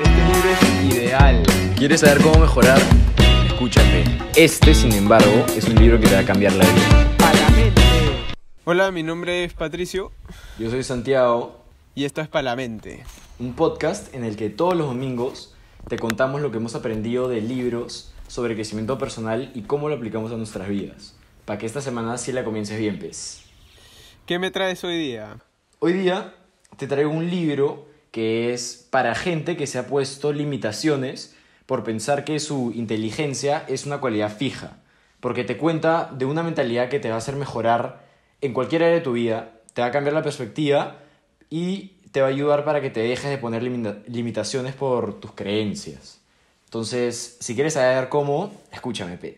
Este libro es ideal. ¿Quieres saber cómo mejorar? Escúchate. Este, sin embargo, es un libro que te va a cambiar la vida. A la mente. Hola, mi nombre es Patricio Yo soy Santiago, y esto es Pa' la Mente. un podcast en el que todos los domingos te contamos lo que hemos aprendido de libros sobre crecimiento personal y cómo lo aplicamos a nuestras vidas. Para que esta semana sí la comiences bien, pues. ¿Qué me traes hoy día? Hoy día te traigo un libro que es para gente que se ha puesto limitaciones por pensar que su inteligencia es una cualidad fija, porque te cuenta de una mentalidad que te va a hacer mejorar en cualquier área de tu vida, te va a cambiar la perspectiva y te va a ayudar para que te dejes de poner limitaciones por tus creencias. Entonces, si quieres saber cómo, escúchame, P.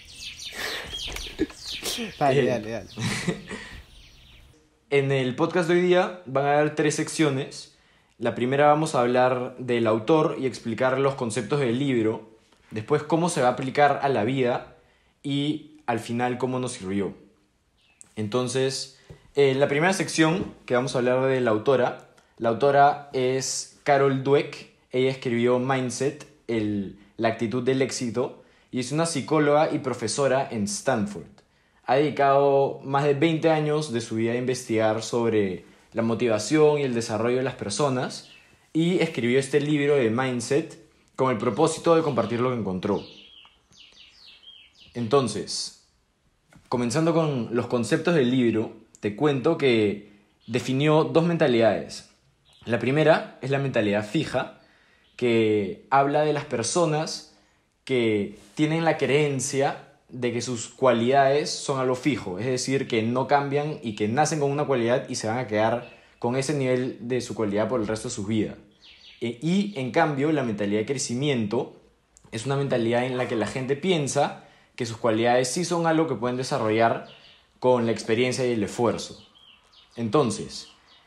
Dale. En el podcast de hoy día van a haber 3 secciones. La primera vamos a hablar del autor y explicar los conceptos del libro. Después cómo se va a aplicar a la vida. Y al final cómo nos sirvió. Entonces, en la primera sección que vamos a hablar de la autora es Carol Dweck. Ella escribió Mindset, la actitud del éxito. Y es una psicóloga y profesora en Stanford. Ha dedicado más de 20 años de su vida a investigar sobre la motivación y el desarrollo de las personas y escribió este libro de Mindset con el propósito de compartir lo que encontró. Entonces, comenzando con los conceptos del libro, te cuento que definió 2 mentalidades. La primera es la mentalidad fija, que habla de las personas que tienen la creencia de que sus cualidades son algo fijo, es decir, que no cambian y que nacen con una cualidad y se van a quedar con ese nivel de su cualidad por el resto de su vida. Y en cambio, la mentalidad de crecimiento es una mentalidad en la que la gente piensa que sus cualidades sí son algo que pueden desarrollar con la experiencia y el esfuerzo. Entonces,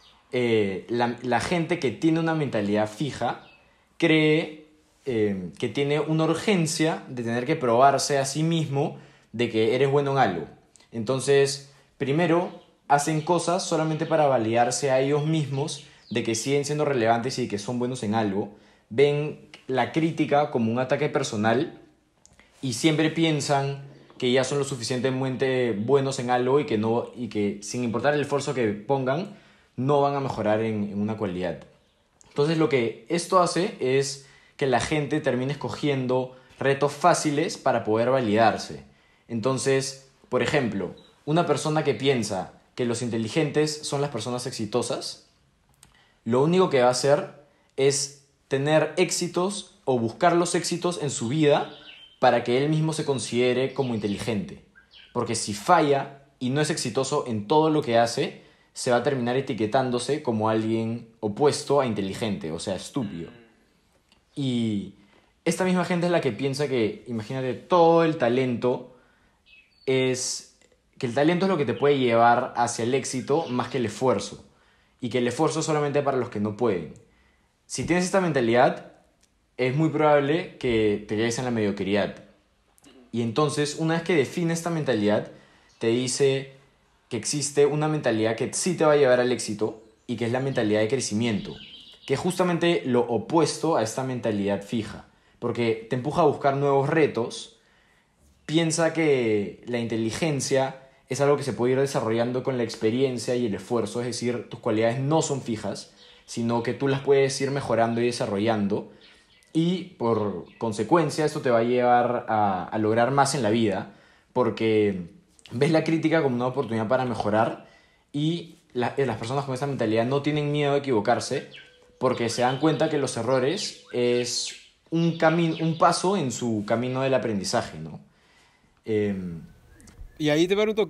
la gente que tiene una mentalidad fija cree que tiene una urgencia de tener que probarse a sí mismo de que eres bueno en algo. Entonces, primero hacen cosas solamente para validarse a ellos mismos de que siguen siendo relevantes y que son buenos en algo. Ven la crítica como un ataque personal y siempre piensan que ya son lo suficientemente buenos en algo y que sin importar el esfuerzo que pongan, no van a mejorar en una cualidad. Entonces, lo que esto hace es que la gente termine escogiendo retos fáciles para poder validarse. Entonces, por ejemplo, una persona que piensa que los inteligentes son las personas exitosas, lo único que va a hacer es tener éxitos o buscar los éxitos en su vida para que él mismo se considere como inteligente. Porque si falla y no es exitoso en todo lo que hace, se va a terminar etiquetándose como alguien opuesto a inteligente, o sea, estúpido. Y esta misma gente es la que piensa que, imagínate, todo el talento que el talento es lo que te puede llevar hacia el éxito más que el esfuerzo. Y que el esfuerzo es solamente para los que no pueden. Si tienes esta mentalidad, es muy probable que te quedes en la mediocridad. Y entonces, una vez que defines esta mentalidad, te dice que existe una mentalidad que sí te va a llevar al éxito y que es la mentalidad de crecimiento, que es justamente lo opuesto a esta mentalidad fija, porque te empuja a buscar nuevos retos. Piensa que la inteligencia es algo que se puede ir desarrollando con la experiencia y el esfuerzo, es decir, tus cualidades no son fijas, sino que tú las puedes ir mejorando y desarrollando, y por consecuencia esto te va a llevar a lograr más en la vida, porque ves la crítica como una oportunidad para mejorar y las personas con esta mentalidad no tienen miedo de equivocarse porque se dan cuenta que los errores es un paso en su camino del aprendizaje, ¿no? Y ahí te pregunto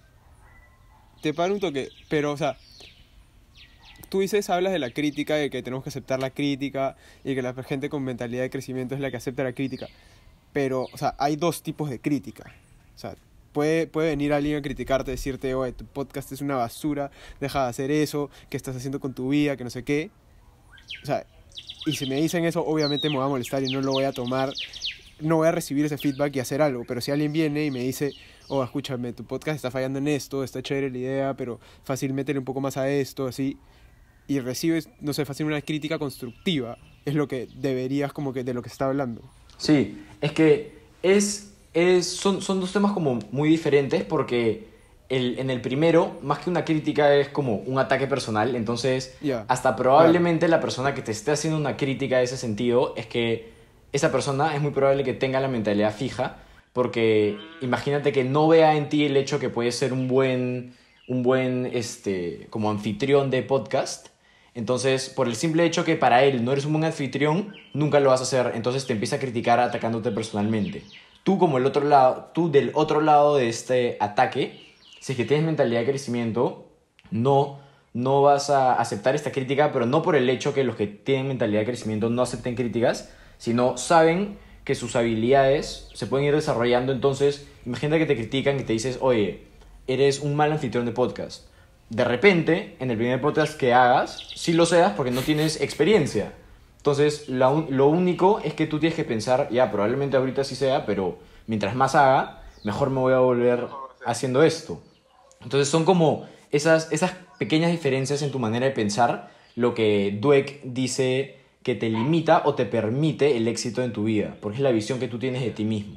pero o sea, tú hablas de la crítica, de que tenemos que aceptar la crítica y que la gente con mentalidad de crecimiento es la que acepta la crítica, pero, o sea, hay 2 tipos de crítica. O sea, puede venir alguien a criticarte, decirte, oye, tu podcast es una basura, deja de hacer eso, ¿qué estás haciendo con tu vida? Que no sé qué. O sea, y si me dicen eso, obviamente me va a molestar y no lo voy a tomar, no voy a recibir ese feedback y hacer algo. Pero si alguien viene y me dice, oh, escúchame, tu podcast está fallando en esto, está chévere la idea, pero fácil métele un poco más a esto, así, y recibes, no sé, fácil una crítica constructiva, es lo que deberías como que de lo que se está hablando. Sí, es que son dos temas como muy diferentes porque en el primero, más que una crítica, es como un ataque personal. Entonces, Ya, hasta claro. probablemente la persona que te esté haciendo una crítica de ese sentido es que esa persona es muy probable que tenga la mentalidad fija porque imagínate que no vea en ti el hecho que puedes ser un buen como anfitrión de podcast. Entonces, por el simple hecho que para él no eres un buen anfitrión, nunca lo vas a hacer. Entonces te empieza a criticar atacándote personalmente. Tú como el otro lado, tú del otro lado de este ataque, si es que tienes mentalidad de crecimiento, no, no vas a aceptar esta crítica, pero no por el hecho que los que tienen mentalidad de crecimiento no acepten críticas, sino saben que sus habilidades se pueden ir desarrollando. Entonces, imagínate que te critican y te dices, oye, eres un mal anfitrión de podcast. De repente, en el primer podcast que hagas, sí lo seas porque no tienes experiencia. Entonces, lo único es que tú tienes que pensar, ya, probablemente ahorita sí sea, pero mientras más haga, mejor me voy a volver haciendo esto. Entonces, son como esas pequeñas diferencias en tu manera de pensar lo que Dweck dice que te limita o te permite el éxito en tu vida, porque es la visión que tú tienes de ti mismo.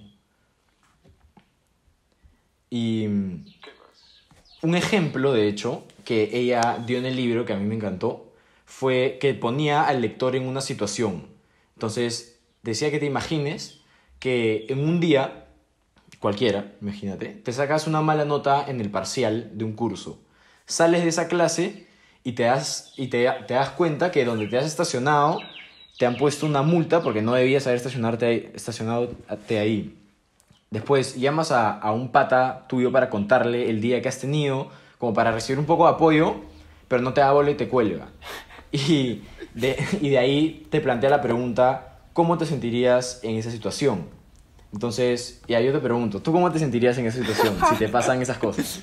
Y un ejemplo, de hecho, que ella dio en el libro, que a mí me encantó, fue que ponía al lector en una situación. Entonces, decía que te imagines que en un día, cualquiera, imagínate, te sacas una mala nota en el parcial de un curso. Sales de esa clase y te das cuenta que donde te has estacionado te han puesto una multa porque no debías haber estacionado ahí. Después llamas a un pata tuyo para contarle el día que has tenido, como para recibir un poco de apoyo, pero no te da bola y te cuelga. Y de ahí te plantea la pregunta, ¿cómo te sentirías en esa situación? Entonces, ya yo te pregunto, ¿tú cómo te sentirías en esa situación si te pasan esas cosas?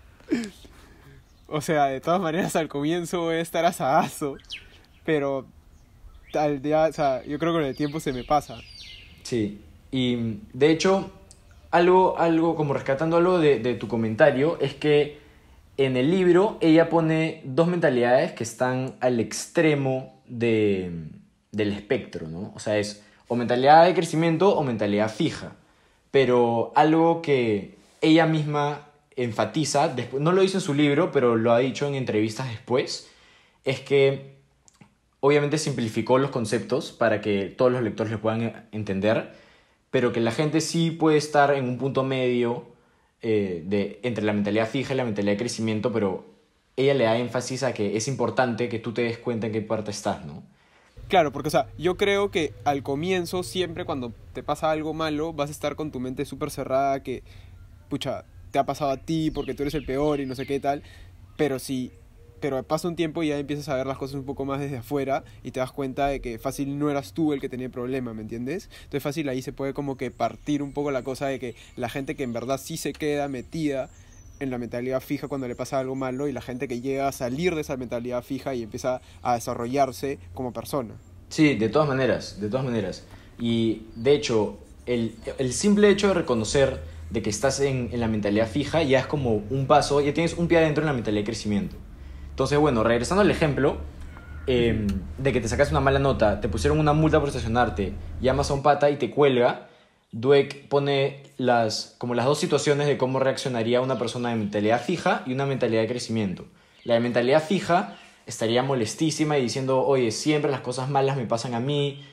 O sea, de todas maneras al comienzo voy a estar asadazo, pero al día, o sea, yo creo que con el tiempo se me pasa. Sí, y de hecho, algo como rescatando algo de tu comentario, es que en el libro ella pone dos mentalidades que están al extremo del espectro, ¿no? O sea, es o mentalidad de crecimiento o mentalidad fija. Pero algo que ella misma enfatiza, no lo dice en su libro, pero lo ha dicho en entrevistas después, es que obviamente simplificó los conceptos para que todos los lectores lo puedan entender, pero que la gente sí puede estar en un punto medio entre la mentalidad fija y la mentalidad de crecimiento, pero ella le da énfasis a que es importante que tú te des cuenta en qué parte estás, ¿no? Claro, porque, o sea, yo creo que al comienzo, siempre cuando te pasa algo malo, vas a estar con tu mente súper cerrada que, pucha, te ha pasado a ti porque tú eres el peor y no sé qué tal, pero si, pero pasa un tiempo y ya empiezas a ver las cosas un poco más desde afuera y te das cuenta de que fácil no eras tú el que tenía el problema, ¿me entiendes? Entonces fácil ahí se puede como que partir un poco la cosa de que la gente que en verdad sí se queda metida en la mentalidad fija cuando le pasa algo malo y la gente que llega a salir de esa mentalidad fija y empieza a desarrollarse como persona. Sí, de todas maneras, de todas maneras. Y de hecho, el simple hecho de reconocer de que estás en la mentalidad fija ya es como un paso, ya tienes un pie adentro en la mentalidad de crecimiento. Entonces, bueno, regresando al ejemplo Ujú. de que te sacas una mala nota, te pusieron una multa por estacionarte, llamas a un pata y te cuelga, Dweck pone como las dos situaciones de cómo reaccionaría una persona de mentalidad fija y una mentalidad de crecimiento. La de mentalidad fija estaría molestísima y diciendo, oye, siempre las cosas malas me pasan a mí,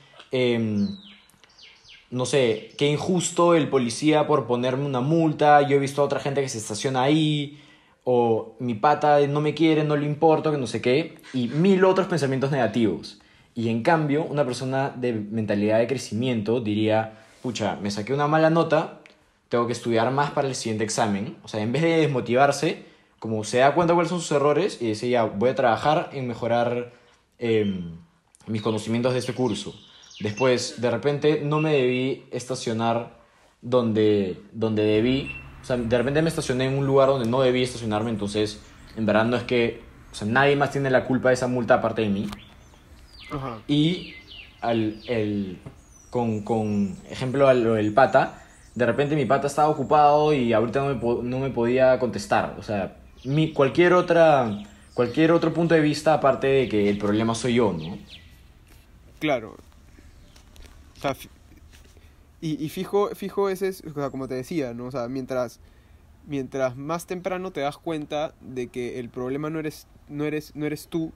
no sé, qué injusto el policía por ponerme una multa, yo he visto a otra gente que se estaciona ahí, o mi pata no me quiere, no le importa, que no sé qué, y mil otros pensamientos negativos. Y en cambio, una persona de mentalidad de crecimiento diría, pucha, me saqué una mala nota, tengo que estudiar más para el siguiente examen. O sea, en vez de desmotivarse, como se da cuenta cuáles son sus errores y dice, ya, voy a trabajar en mejorar mis conocimientos de este curso. Después, de repente, no me debí estacionar donde debí. O sea, de repente me estacioné en un lugar donde no debí estacionarme, entonces, en verdad no es que, o sea, nadie más tiene la culpa de esa multa aparte de mí. Ajá. Y con ejemplo a lo del pata, de repente mi pata estaba ocupado y ahorita no me podía contestar. O sea, cualquier otro punto de vista aparte de que el problema soy yo, ¿no? Claro. O sea, y fijo ese es, o sea, como te decía, ¿no? O sea, mientras más temprano te das cuenta de que el problema no eres tú,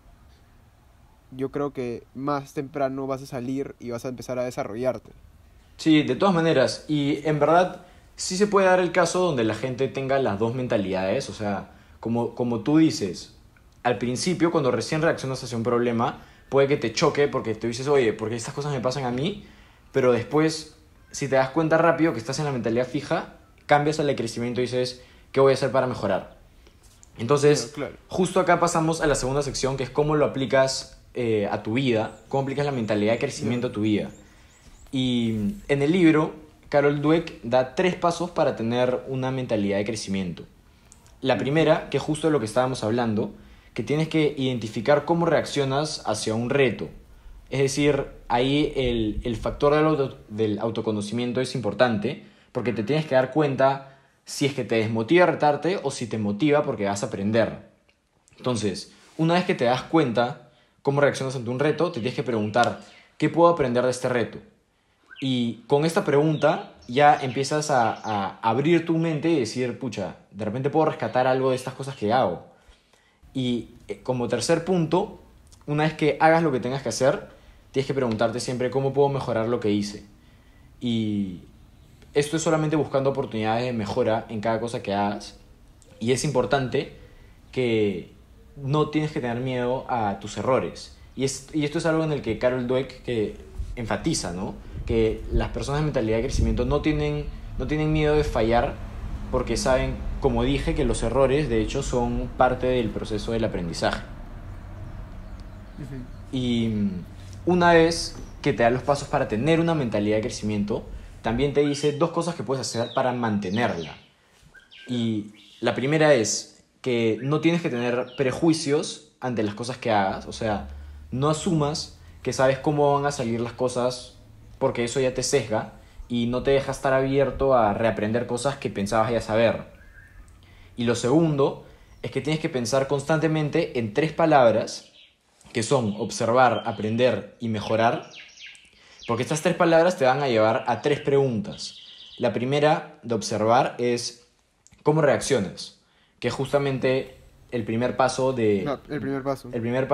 yo creo que más temprano vas a salir y vas a empezar a desarrollarte. Sí, de todas maneras. Y en verdad, sí se puede dar el caso donde la gente tenga las dos mentalidades. O sea, como tú dices, al principio, cuando recién reaccionas hacia un problema, puede que te choque porque te dices, oye, porque estas cosas me pasan a mí. Pero después, si te das cuenta rápido que estás en la mentalidad fija, cambias al de crecimiento y dices, ¿qué voy a hacer para mejorar? Claro, Entonces, claro. justo acá pasamos a la segunda sección, que es cómo lo aplicas a tu vida, cómo aplicas la mentalidad de Ya. crecimiento a tu vida. Y en el libro, Carol Dweck da 3 pasos para tener una mentalidad de crecimiento. La Ujú. primera, que es justo de lo que estábamos hablando, que tienes que identificar cómo reaccionas hacia un reto. Es decir, ahí el factor del autoconocimiento es importante porque te tienes que dar cuenta si es que te desmotiva retarte o si te motiva porque vas a aprender. Entonces, una vez que te das cuenta cómo reaccionas ante un reto, te tienes que preguntar, ¿qué puedo aprender de este reto? Y con esta pregunta ya empiezas a abrir tu mente y decir, pucha, de repente puedo rescatar algo de estas cosas que hago. Y como tercer punto, una vez que hagas lo que tengas que hacer, tienes que preguntarte siempre cómo puedo mejorar lo que hice. Y esto es solamente buscando oportunidades de mejora en cada cosa que hagas. Y es importante que no tienes que tener miedo a tus errores. Y esto es algo en el que Carol Dweck que enfatiza, ¿no? Que las personas de mentalidad de crecimiento no tienen miedo de fallar porque saben, como dije, que los errores de hecho son parte del proceso del aprendizaje. Ujú. Y una vez que te da los pasos para tener una mentalidad de crecimiento, también te dice 2 cosas que puedes hacer para mantenerla. Y la primera es que no tienes que tener prejuicios ante las cosas que hagas. O sea, no asumas que sabes cómo van a salir las cosas porque eso ya te sesga y no te deja estar abierto a reaprender cosas que pensabas ya saber. Y lo segundo es que tienes que pensar constantemente en 3 palabras que son observar, aprender y mejorar, porque estas 3 palabras te van a llevar a 3 preguntas. La primera de observar es cómo reaccionas, que es justamente el primer paso No, el primer paso.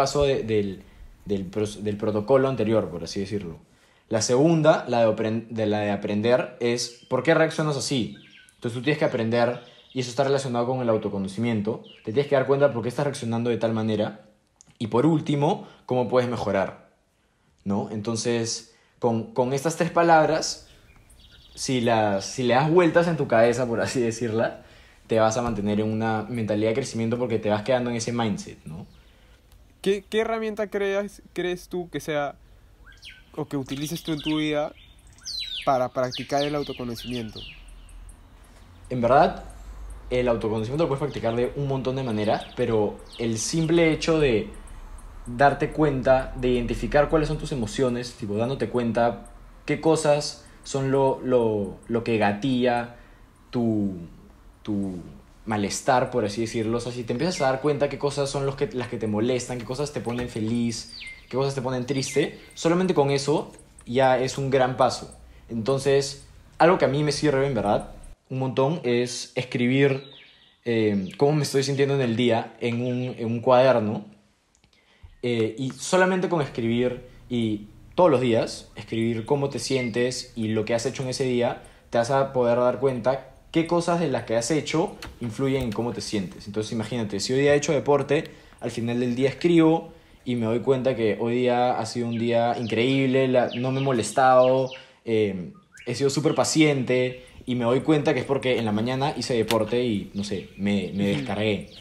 del protocolo anterior, por así decirlo. La segunda, la de aprender, es por qué reaccionas así. Entonces tú tienes que aprender, y eso está relacionado con el autoconocimiento, te tienes que dar cuenta por qué estás reaccionando de tal manera. Y por último, cómo puedes mejorar, ¿no? Entonces, con estas 3 palabras, si le das vueltas en tu cabeza, por así decirla, te vas a mantener en una mentalidad de crecimiento porque te vas quedando en ese mindset, ¿no? ¿Qué herramienta crees tú que sea o que utilices tú en tu vida para practicar el autoconocimiento? En verdad, el autoconocimiento lo puedes practicar de un montón de maneras, pero el simple hecho de darte cuenta, de identificar cuáles son tus emociones, tipo dándote cuenta qué cosas son lo que gatilla tu, tu malestar, por así decirlo. O sea, si te empiezas a dar cuenta qué cosas son las que te molestan, qué cosas te ponen feliz, qué cosas te ponen triste, solamente con eso ya es un gran paso. Entonces, algo que a mí me sirve, en verdad, un montón es escribir cómo me estoy sintiendo en el día en un cuaderno y solamente con escribir y todos los días, escribir cómo te sientes y lo que has hecho en ese día, te vas a poder dar cuenta qué cosas de las que has hecho influyen en cómo te sientes. Entonces imagínate, si hoy día he hecho deporte, al final del día escribo y me doy cuenta que hoy día ha sido un día increíble, no me he molestado, he sido súper paciente y me doy cuenta que es porque en la mañana hice deporte y, no sé, me Ujú. descargué.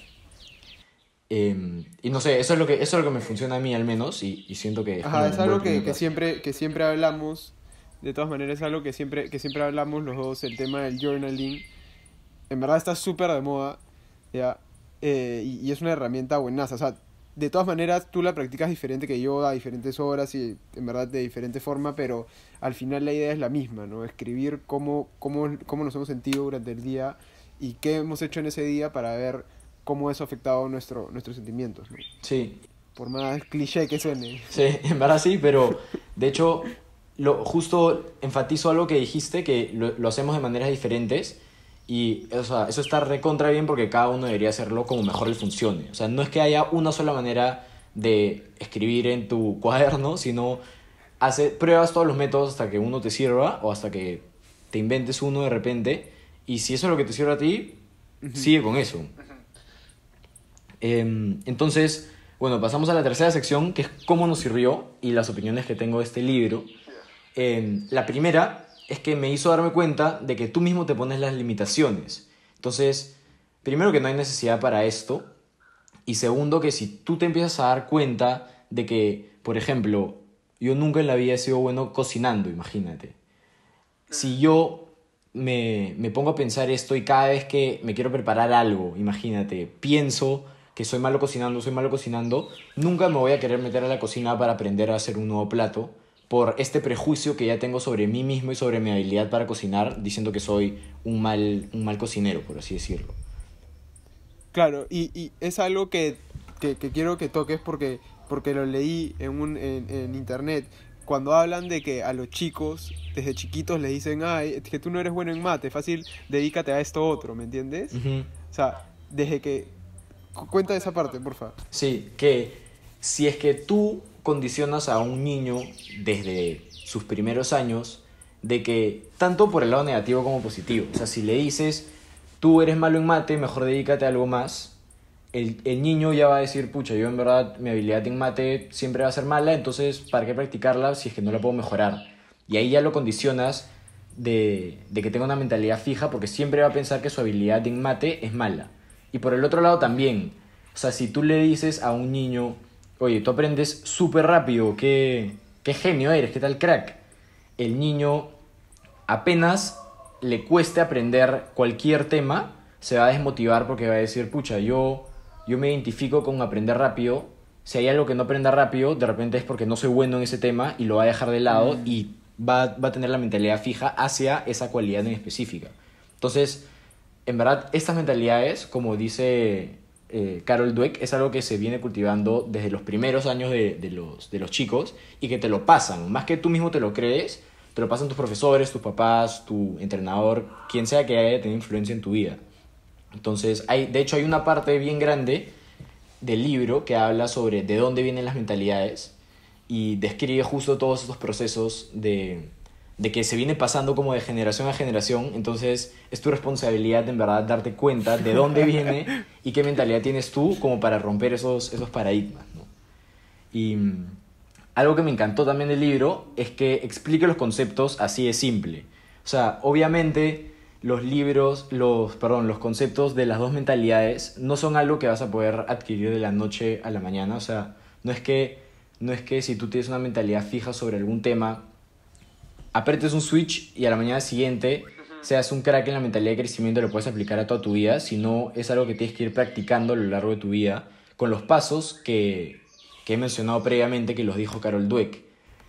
Y no sé, eso es lo que me funciona a mí al menos y siento que es como Ajá, es un buen algo primer que paso. siempre hablamos. De todas maneras, es algo que siempre hablamos los dos, el tema del journaling. En verdad está súper de moda, ¿ya? Y es una herramienta buenaza. O sea, de todas maneras, tú la practicas diferente que yo, a diferentes horas y en verdad de diferente forma, pero al final la idea es la misma, ¿no? Escribir cómo nos hemos sentido durante el día y qué hemos hecho en ese día para ver cómo eso ha afectado nuestros sentimientos, ¿no? Sí, Por más cliché que suene. sí, en verdad sí, pero de hecho, justo enfatizo algo que dijiste, que lo hacemos de maneras diferentes y o sea, eso está recontra bien porque cada uno debería hacerlo como mejor le funcione. O sea, no es que haya una sola manera de escribir en tu cuaderno, sino pruebas todos los métodos hasta que uno te sirva o hasta que te inventes uno de repente y si eso es lo que te sirve a ti, sigue con eso. Entonces, bueno, pasamos a la tercera sección, que es cómo nos sirvió y las opiniones que tengo de este libro. La primera es que me hizo darme cuenta de que tú mismo te pones las limitaciones. Entonces, primero que no hay necesidad para esto. Y segundo, que si tú te empiezas a dar cuenta de que, por ejemplo, yo nunca en la vida he sido bueno cocinando, imagínate. Si yo me pongo a pensar esto y cada vez que me quiero preparar algo, imagínate, pienso que soy malo cocinando, nunca me voy a querer meter a la cocina para aprender a hacer un nuevo plato por este prejuicio que ya tengo sobre mí mismo y sobre mi habilidad para cocinar, diciendo que soy un mal cocinero, por así decirlo. Claro, y es algo que quiero que toques porque lo leí en internet. Cuando hablan de que a los chicos, desde chiquitos, les dicen, ay, es que tú no eres bueno en mate, fácil, dedícate a esto otro, ¿me entiendes? Ujú. O sea, desde que... Cuenta esa parte, porfa. Sí, que si es que tú condicionas a un niño desde sus primeros años, de que tanto por el lado negativo como positivo, o sea, si le dices, tú eres malo en mate, mejor dedícate a algo más, el niño ya va a decir, pucha, yo en verdad mi habilidad en mate siempre va a ser mala, entonces, ¿para qué practicarla si es que no la puedo mejorar? Y ahí ya lo condicionas de que tenga una mentalidad fija porque siempre va a pensar que su habilidad en mate es mala. Y por el otro lado también, o sea, si tú le dices a un niño, oye, tú aprendes súper rápido, qué genio eres, qué tal crack, el niño apenas le cueste aprender cualquier tema, se va a desmotivar porque va a decir, pucha, yo me identifico con aprender rápido, si hay algo que no aprenda rápido, de repente es porque no soy bueno en ese tema y lo va a dejar de lado y va a tener la mentalidad fija hacia esa cualidad en específica. Entonces, en verdad, estas mentalidades, como dice Carol Dweck, es algo que se viene cultivando desde los primeros años de los chicos y que te lo pasan. Más que tú mismo te lo crees, te lo pasan tus profesores, tus papás, tu entrenador, quien sea que haya tenido influencia en tu vida. Entonces, de hecho, hay una parte bien grande del libro que habla sobre de dónde vienen las mentalidades y describe justo todos estos procesos de que se viene pasando como de generación a generación. Entonces es tu responsabilidad en verdad darte cuenta de dónde viene y qué mentalidad tienes tú como para romper esos paradigmas, ¿no? Y algo que me encantó también del libro es que explica los conceptos así de simple. O sea, obviamente los conceptos de las dos mentalidades no son algo que vas a poder adquirir de la noche a la mañana. O sea, no es que si tú tienes una mentalidad fija sobre algún tema, apretes un switch y a la mañana siguiente seas un crack en la mentalidad de crecimiento y lo puedes aplicar a toda tu vida, sino es algo que tienes que ir practicando a lo largo de tu vida con los pasos que he mencionado previamente, que los dijo Carol Dweck.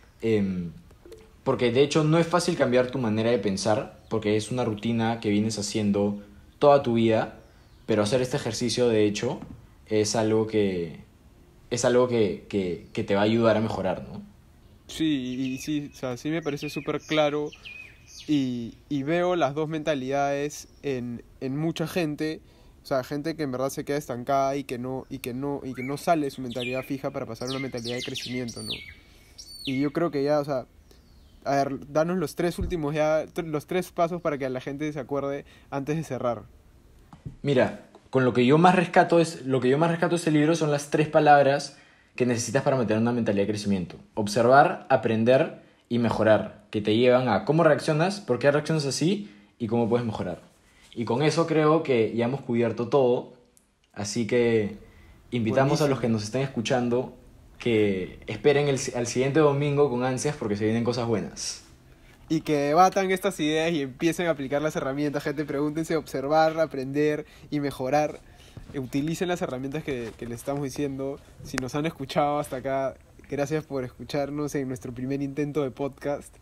Porque de hecho no es fácil cambiar tu manera de pensar, porque es una rutina que vienes haciendo toda tu vida, pero hacer este ejercicio de hecho es algo que te va a ayudar a mejorar, ¿no? Sí, y sí, o sea, sí me parece súper claro y veo las dos mentalidades en mucha gente, o sea, gente que en verdad se queda estancada y que no sale de su mentalidad fija para pasar a una mentalidad de crecimiento, ¿no? Y yo creo que ya, o sea, a ver, danos los tres últimos ya, los tres pasos para que la gente se acuerde antes de cerrar. Mira, lo que yo más rescato de este libro son las 3 palabras que necesitas para mantener una mentalidad de crecimiento: observar, aprender y mejorar, que te llevan a cómo reaccionas, por qué reaccionas así y cómo puedes mejorar. Y con eso creo que ya hemos cubierto todo, así que invitamos a los que Buenísimo. nos estén escuchando que esperen al siguiente domingo con ansias porque se vienen cosas buenas. Y que debatan estas ideas y empiecen a aplicar las herramientas. Gente, pregúntense, observar, aprender y mejorar. Utilicen las herramientas que les estamos diciendo. Si nos han escuchado hasta acá, gracias por escucharnos en nuestro primer intento de podcast.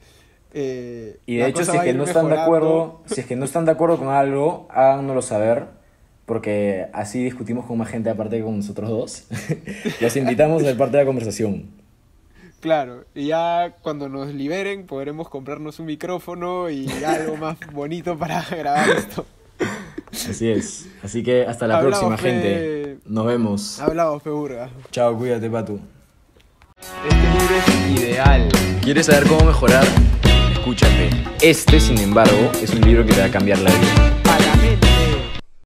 Y de La hecho, cosa va a ir mejorando. si es que no están de acuerdo con algo, háganoslo saber, porque así discutimos con más gente aparte de con nosotros dos. Los invitamos a ser parte de la conversación. Claro, y ya cuando nos liberen podremos comprarnos un micrófono y algo más bonito para grabar esto. Así es. Así que hasta la Hablamos, próxima, pe. gente. Nos vemos. Hablamos, Peburga. Chao, cuídate, Patu. Este libro es ideal. ¿Quieres saber cómo mejorar? Escúchate. Este, sin embargo, es un libro que te va a cambiar la vida.